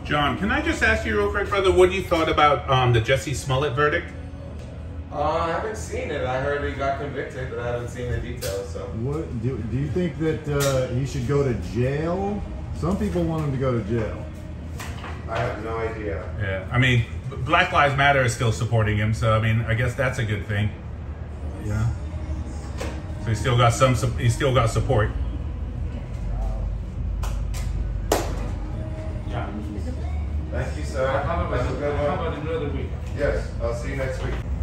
John, can I just ask you real quick, brother, what you thought about the Jussie Smollet verdict? I haven't seen it. I heard he got convicted, but I haven't seen the details. So, What do you think that he should go to jail? Some people want him to go to jail. I have no idea. Yeah, I mean, Black Lives Matter is still supporting him, so I mean, I guess that's a good thing. Yeah. So he's still got support. Thank you, sir. How about another week? Yes, I'll see you next week.